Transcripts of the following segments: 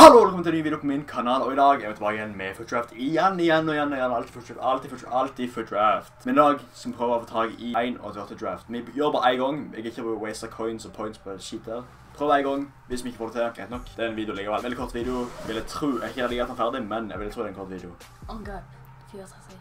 Hallo, velkommen til en ny video på min kanal, og i dag er vi tilbake igjen med Foot Draft. Igjen, alltid Foot Draft. Men i dag skal vi prøve å få tag i 1/88 draft. Vi gjør bare en gang, jeg ikke bare waste coins og points på shit der. Prøv en gang, hvis vi ikke får det til, greit nok. Det er en video likevel, veldig kort video. Jeg ville tro, jeg ikke hadde den ferdig, men jeg ville tro det er en kort video. Oh god, 34.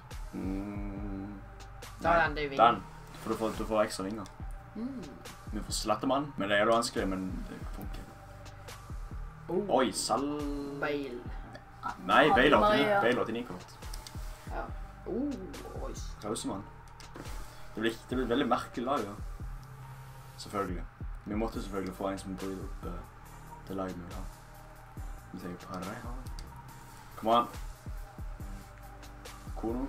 Da er den, den. For du får ekstra vinger. Vi får slattemann, men det er jo vanskelig, men det funker. Oi, Bale. Nei, Bale 89 kort. Ja. Oi. Rausemann. Det blir veldig merkelig lag, ja. Selvfølgelig. Vi måtte selvfølgelig få en som bryter opp det laget vi vil ha. Vi tenker på her. Kom an. Kono.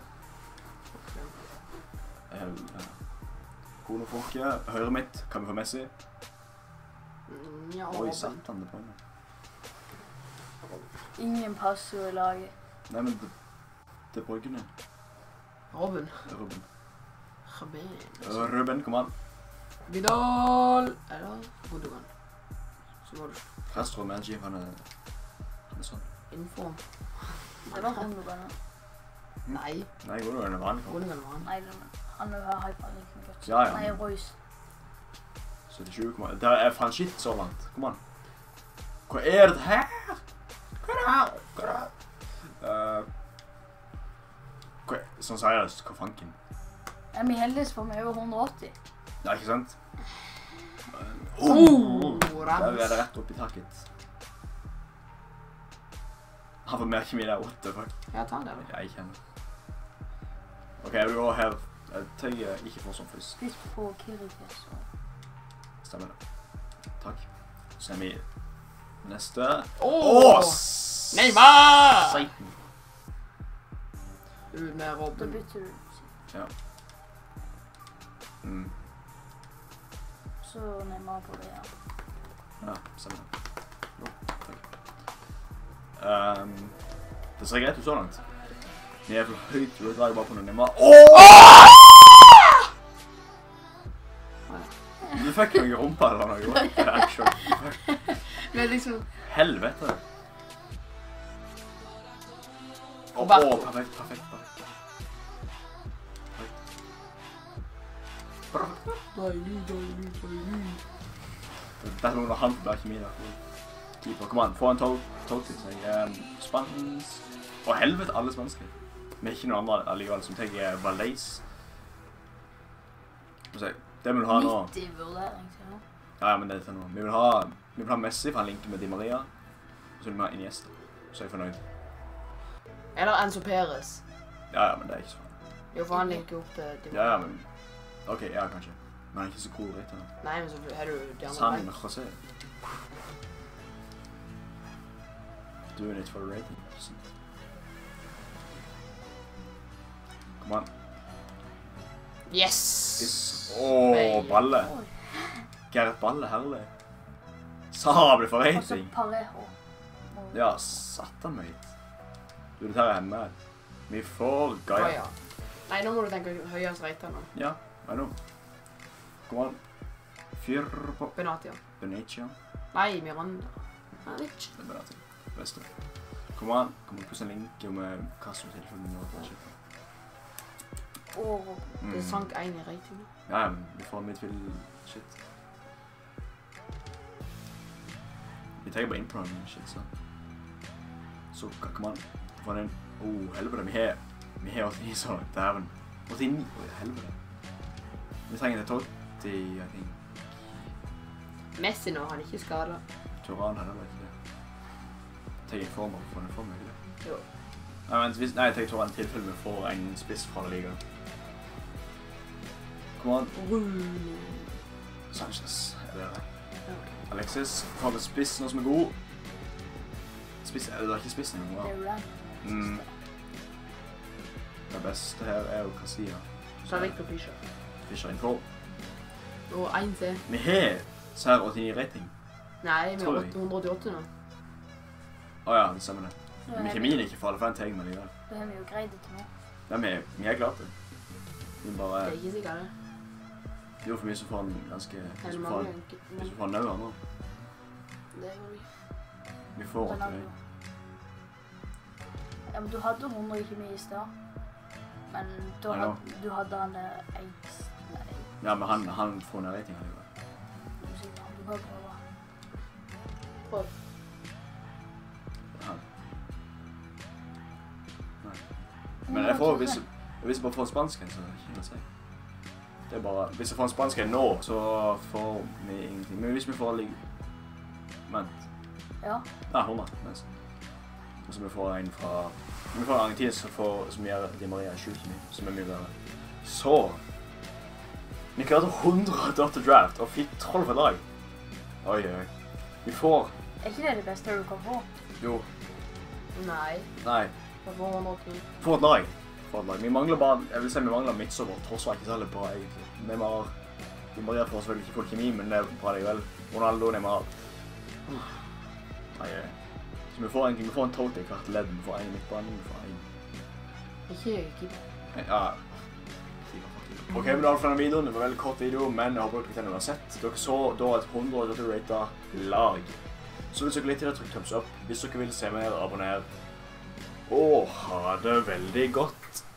Kono funker. Høyre mitt. Kan vi få Messi? Ja, oi, satt han det på henne. Ingen passer i laget. Nei, men det er Bryggen. Robben. Ruben, kom an. Vidal. Eller Gundogan. Så må du... Castro med NG, han er sånn. Inform. Det var Gundogan. Nei. Nei, Gundogan er vanlig. Gundogan var han. Nei, han vil ha hyper like mye. Ja. Nei, Royce. 77, kom an. Det er faen shit så langt. Kom an. Hva er det her? Sånn seriøst, hva fanken? Vi heldigvis får med over 180. Ja, ikke sant? Der er det rett opp i taket. Han får mer kjemi der, what the fuck? Ja, ta den der. Jeg kjenner. Ok, jeg vil gå her. Jeg tenker ikke for sånn først. Spist på Kirikes. Stemmer det. Takk. Så er vi neste. Neymar! Seiten. Ut med Da Robben. bytter du. Ja. Så Neymar på det, ja. Ja, stemmer det. Takk. Det ser greit ut så langt. Vi er for høyt, du drar bare på noen Neymar. Du fikk jo ikke rumpa eller noe, det er action. Men liksom... Helvete. Perfekt. Det er noen av han bak kjemi da. Keeper, kom an, få en tog til seg. Spans. Å helvete, alle spanske. Men ikke noen andre allikevel som tenker Valais. Det vi vil ha nå... Midt i vurdering, sier du? Ja, men det er til nå. Vi vil ha Messi, for han linker med Di Maria. Og så vil vi ha Iniesta. Så er jeg fornøyd. Eller Enzo Perez. Ja, men det er ikke så farlig. Jo, for han linker opp til... Ja, men... Ok, ja, kanskje. Men han er ikke så cool, rett da. Nei, men så har du de andre Sani med José. Doing it for the rating. Kom an. Yes! Balle. Gerrit Balle, herlig. Sablig for Og så rating. Parejo. Ja, satan meg. Du, dette her er hjemme. Vi får Gaia. Nei, nå må du tenke høyest rater nå. Ja, hva nå? Kom an. Fyr på Benatia. Benicia. Nei, Miranda. Nei, det er ikke. Det er Benatia. Beste. Kom an. Kom an, plutselig en link med Castro til for noe. Det sank 1 i rating. Ja, men vi får midtfield shit. Vi tenker bare inn på noen shit, så. Så, kom an. Få den inn. Helvete, vi har 89 så langt, dæven. 89, helvete. Vi trenger det 80, I think. Messi nå, han er ikke skadet. Turan hadde vel ikke det. Tenker form for den form, ikke det? Jo. Nei, jeg tenker Turan tilfelle vi får en spiss fra liga. Kom an. Sanchez, er det det? Alexis, får vi spiss nå som er god. Spiss, det er ikke spissen noe, Det er Ram. Det beste her er jo Casilla. Så er Victor Fischer. Fischer inn på. Og 1 til. Vi har sær 89 rating. Nei, vi har 188 nå. Ja, det stemmer det. Men kjemien er ikke farlig for en teg med likevel. Det har vi jo greid det til nå. Ja, vi er klart det. Vi bare... Det er ikke sikkert det. Jo, for vi så får en ganske... Hvis vi så får en nødvendig nå. Det gjør vi. Vi får Ronaldo. 89. Ja, men du hadde 100 ikke mye i sted. Men I know. du hadde han X. Nei, Ja, men han får en rating allikevel. du sier han. Du kan prøve. Prøv. Han. Nei. Men jeg får, hvis jeg bare får en spansken, så er det ikke noe å si. Det er bare, hvis jeg får en spansken nå, så får vi ingenting. Men hvis vi får vent. Ja. Nei, 100, nesten. Og så vi får en fra, vi får en Argentina som gjør Di Maria sjukt mye, som er mye bedre. Så, vi klarte 100 draft, og fikk 12 for lag. Oi, oi. Vi får, Er ikke det det beste du kan få? jo, Nei. nei, Det var 110. for et lag. For et lag. Vi mangler bare, jeg vil si vi mangler midtstopper. Tross var ikke særlig bra egentlig. Neymar, Di Maria får selvfølgelig ikke full kjemi, men det er bra likevel. Ronaldo, Neymar. Nei, så vi får egentlig, vi får en total i hvert ledd. Vi får en i midtbanen, vi får en. Ikke keeper. Ja. Ok, men da har vi denne videoen. Det var en veldig kort video, men jeg håper dere har sett. Dere så da et 100 rated lag. Så hvis dere liker det, trykk thumbs up. Hvis dere vil se mer, abonner. Og ha det veldig godt.